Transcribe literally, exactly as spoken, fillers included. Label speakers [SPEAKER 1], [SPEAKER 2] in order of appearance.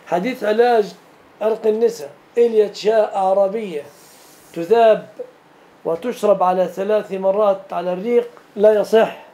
[SPEAKER 1] حديث علاج عرق النساء إلية شاء أعرابية تذاب وتشرب على ثلاث مرات على الريق لا يصح.